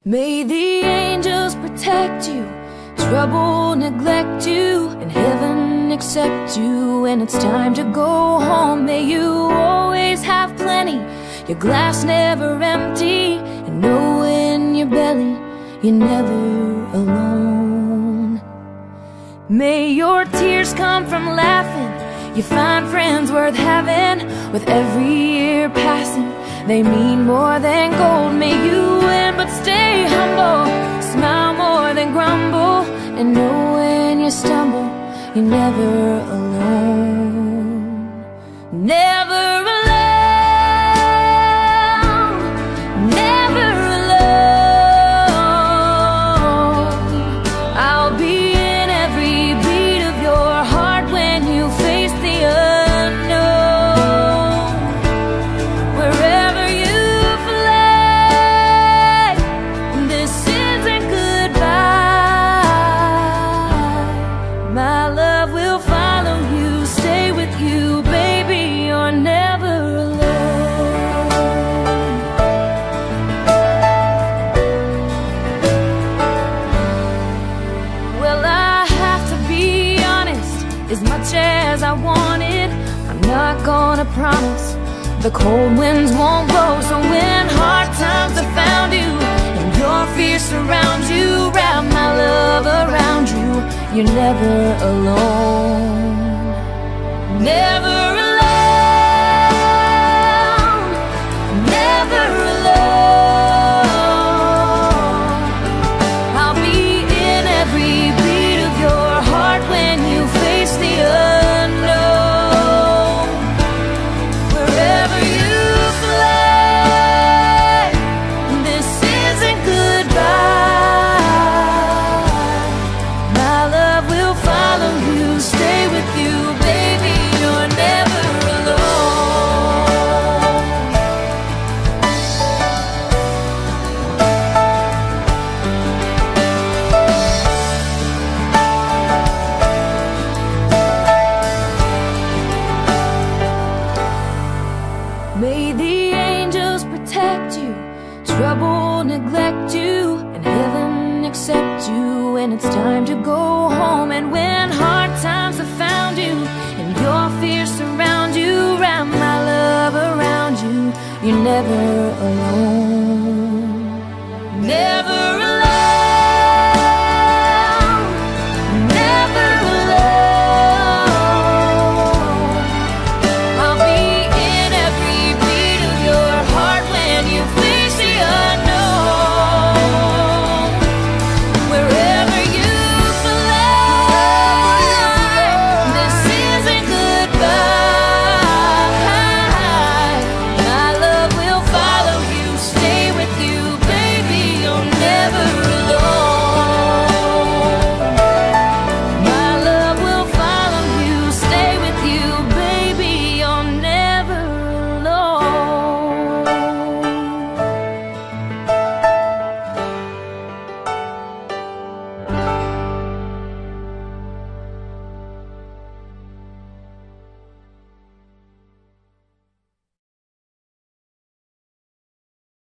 May the angels protect you, trouble neglect you, and heaven accept you when it's time to go home. May you always have plenty, your glass never empty, and know in your belly you're never alone. May your tears come from laughing, you find friends worth having. With every year passing, they mean more than gold. May you win but stay humble, smile more than grumble, and know when you stumble, you're never alone. Never alone, never alone. I'll be in every beat of your heart when you face the unknown. Wherever you fly, this isn't goodbye. My love will follow you, stay with you, baby, you're never alone. Well, I have to be honest, as much as I wanted, I'm not gonna promise the cold winds won't blow. So when hard times have found you and your fears surround you, wrap my love around you, you're never alone. Never alone, never alone. I'll be in every beat of your heart when you face the unknown. Wherever you fly, this isn't goodbye. My love will follow you, stay with you, baby, you're never alone. May the angels protect you, trouble neglect you, and heaven accept you when it's time to go home. And when hard times have found you and your fears surround you, wrap my love around you, you're never alone. Never